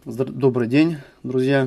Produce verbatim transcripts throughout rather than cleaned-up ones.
Добрый день, друзья!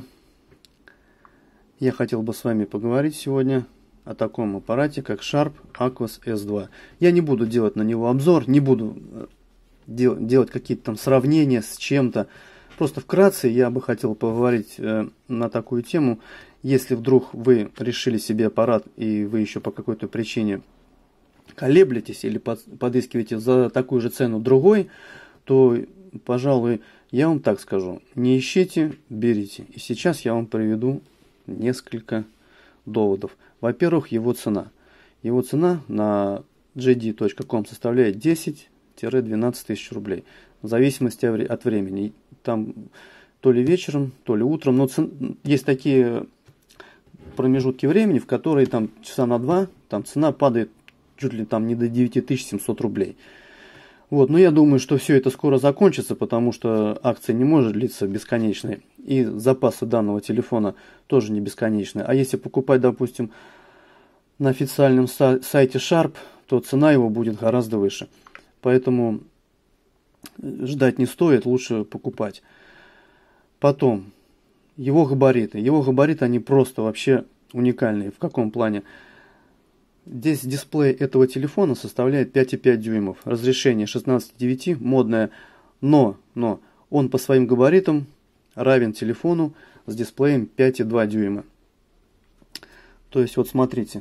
Я хотел бы с вами поговорить сегодня о таком аппарате, как Sharp Aquos эс два. Я не буду делать на него обзор, не буду дел делать какие-то там сравнения с чем-то. Просто вкратце я бы хотел поговорить э, на такую тему. Если вдруг вы решили себе аппарат и вы еще по какой-то причине колеблетесь или под, подыскиваете за такую же цену другой, то, пожалуй, я вам так скажу: не ищите, берите. И сейчас я вам приведу несколько доводов. Во-первых, его цена. Его цена на джей ди точка ком составляет десять-двенадцать тысяч рублей. В зависимости от времени. Там то ли вечером, то ли утром. Но цен... есть такие промежутки времени, в которые там часа на два там цена падает чуть ли там не до девяти тысяч семисот рублей. Вот, но я думаю, что все это скоро закончится, потому что акция не может длиться бесконечно. И запасы данного телефона тоже не бесконечны. А если покупать, допустим, на официальном сайте Sharp, то цена его будет гораздо выше. Поэтому ждать не стоит, лучше покупать. Потом, его габариты. Его габариты, они просто вообще уникальные. В каком плане? Здесь дисплей этого телефона составляет пять и пять дюймов. Разрешение шестнадцать и девять, модное. Но, но он по своим габаритам равен телефону с дисплеем пять и два дюйма. То есть, вот смотрите.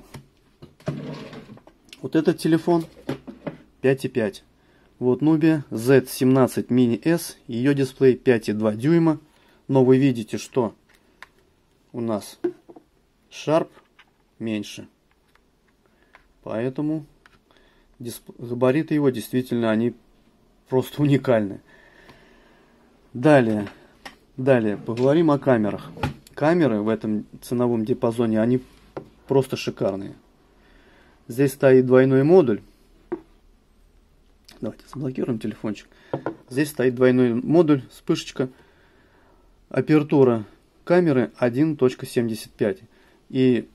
Вот этот телефон пять и пять. Вот Nubia зет семнадцать Mini S. Ее дисплей пять и два дюйма. Но вы видите, что у нас Sharp меньше. Поэтому габариты его действительно, они просто уникальны. Далее, далее поговорим о камерах. Камеры в этом ценовом диапазоне, они просто шикарные. Здесь стоит двойной модуль. Давайте заблокируем телефончик. Здесь стоит двойной модуль, вспышечка. Апертура камеры один точка семьдесят пять. И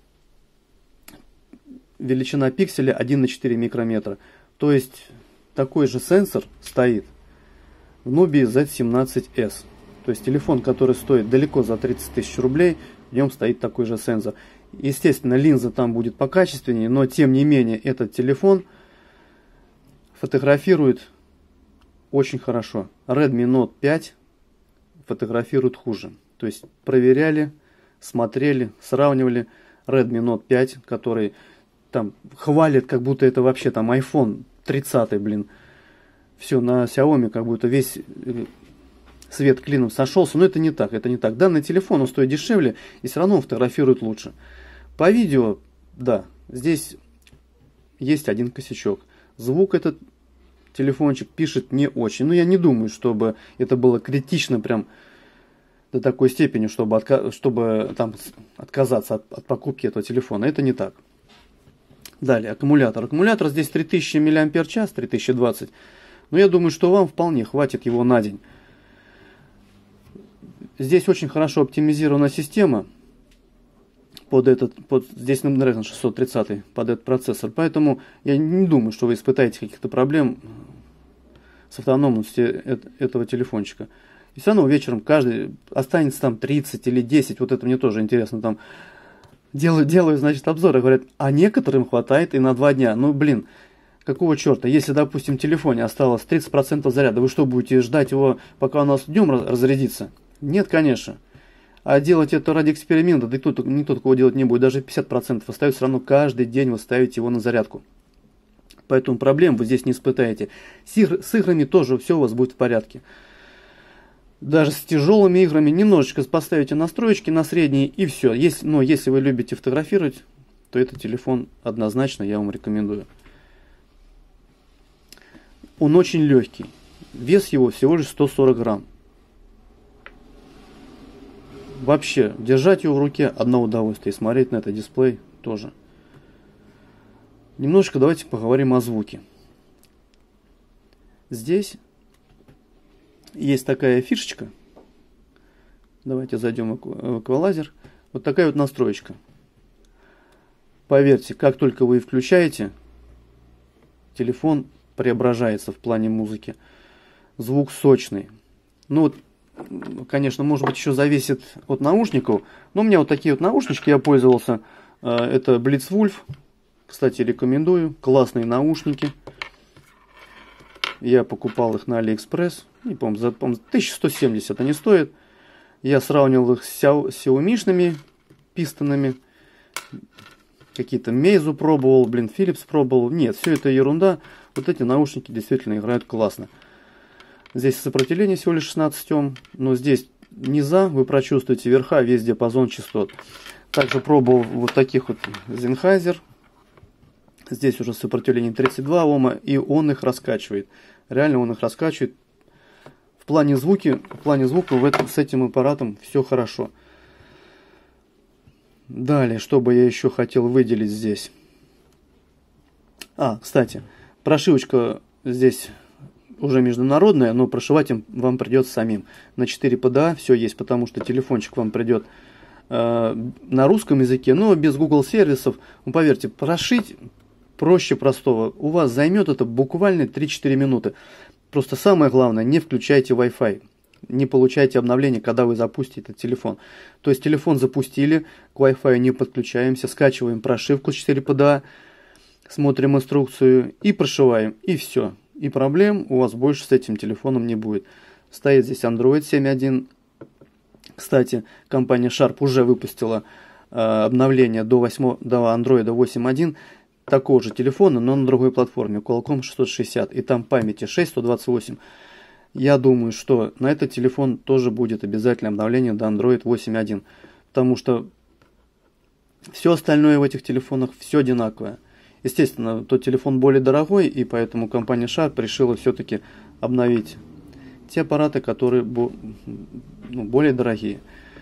величина пикселя один на четыре микрометра. То есть такой же сенсор стоит в Nubia зет семнадцать эс. То есть телефон, который стоит далеко за тридцать тысяч рублей, в нем стоит такой же сенсор. Естественно, линза там будет покачественнее, но тем не менее этот телефон фотографирует очень хорошо. Redmi Note пять фотографирует хуже. То есть проверяли, смотрели, сравнивали Redmi Note пять, который там хвалит, как будто это вообще там iPhone тридцать, блин. Все, на Xiaomi как будто весь свет клином сошелся. Но это не так, это не так. Данный телефон, он стоит дешевле, и все равно он фотографирует лучше. По видео, да, здесь есть один косячок. Звук этот телефончик пишет не очень. Но я не думаю, чтобы это было критично прям до такой степени, чтобы, отка чтобы там отказаться от, от покупки этого телефона. Это не так. Далее, аккумулятор. Аккумулятор здесь три тысячи мАч, три тысячи двадцать. Но я думаю, что вам вполне хватит его на день. Здесь очень хорошо оптимизирована система под этот, под, здесь Snapdragon шестьсот тридцать, под этот процессор. Поэтому я не думаю, что вы испытаете каких-то проблем с автономностью этого телефончика. И все равно вечером каждый останется там тридцать или десять. Вот это мне тоже интересно. Там Делаю, делаю, значит, обзоры, говорят, а некоторым хватает и на два дня. Ну, блин, какого черта? Если, допустим, в телефоне осталось тридцать процентов заряда, вы что, будете ждать его, пока у нас днем разрядится? Нет, конечно. А делать это ради эксперимента, да никто, никто такого делать не будет. Даже пятьдесят процентов остается, все равно каждый день вы ставите его на зарядку. Поэтому проблем вы здесь не испытаете. С, игр, с играми тоже все у вас будет в порядке. Даже с тяжелыми играми немножечко поставите настройки на средние и все. Если, но если вы любите фотографировать, то этот телефон однозначно я вам рекомендую. Он очень легкий. Вес его всего лишь сто сорок грамм. Вообще, держать его в руке одно удовольствие. И смотреть на этот дисплей тоже. Немножко давайте поговорим о звуке. Здесь есть такая фишечка. Давайте зайдем в эквалайзер. Вот такая вот настроечка. Поверьте, как только вы включаете, телефон преображается в плане музыки. Звук сочный. Ну вот конечно, может быть, еще зависит от наушников. Но у меня вот такие вот наушнички я пользовался. Это Blitzwolf. Кстати, рекомендую. Классные наушники. Я покупал их на AliExpress. Не помню, за тысячу сто семьдесят они стоят. Я сравнивал их с Xiaomi-шными пистонами. Какие-то Meizu пробовал, блин, Philips пробовал. Нет, все это ерунда. Вот эти наушники действительно играют классно. Здесь сопротивление всего лишь шестнадцать Ом. Но здесь низа вы прочувствуете верха, весь диапазон частот. Также пробовал вот таких вот Sennheiser. Здесь уже сопротивление тридцать два Ома, и он их раскачивает. Реально он их раскачивает. В плане звуки, в плане звука в этом, с этим аппаратом все хорошо. Далее, что бы я еще хотел выделить здесь. А, кстати, прошивочка здесь уже международная, но прошивать им вам придется самим. На четыре пэ дэ а все есть, потому что телефончик вам придет э, на русском языке, но без Google сервисов. Ну, поверьте, прошить проще простого. У вас займет это буквально три-четыре минуты. Просто самое главное, не включайте Wi-Fi. Не получайте обновления, когда вы запустите этот телефон. То есть телефон запустили, к Wi-Fi не подключаемся, скачиваем прошивку четыре пэ дэ а, смотрим инструкцию и прошиваем. И все. И проблем у вас больше с этим телефоном не будет. Стоит здесь Android семь точка один. Кстати, компания Sharp уже выпустила э, обновление до, восьмого, до Android восемь точка один. Такого же телефона, но на другой платформе, Qualcomm шестьсот шестьдесят, и там памяти шесть, сто двадцать восемь. Я думаю, что на этот телефон тоже будет обязательно обновление до Android восемь точка один, потому что все остальное в этих телефонах все одинаковое. Естественно, тот телефон более дорогой, и поэтому компания Sharp решила все-таки обновить те аппараты, которые ну, более дорогие.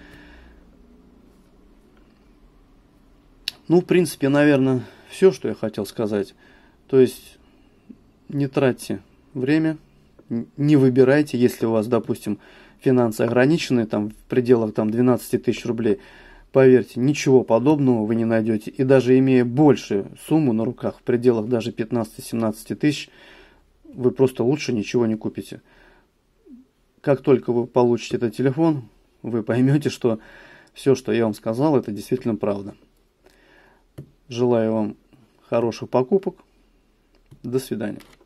Ну, в принципе, наверное, все, что я хотел сказать. То есть, не тратьте время, не выбирайте, если у вас, допустим, финансы ограничены, там, в пределах там, двенадцать тысяч рублей. Поверьте, ничего подобного вы не найдете. И даже имея большую сумму на руках, в пределах даже пятнадцать-семнадцать тысяч, вы просто лучше ничего не купите. Как только вы получите этот телефон, вы поймете, что все, что я вам сказал, это действительно правда. Желаю вам хороших покупок. До свидания.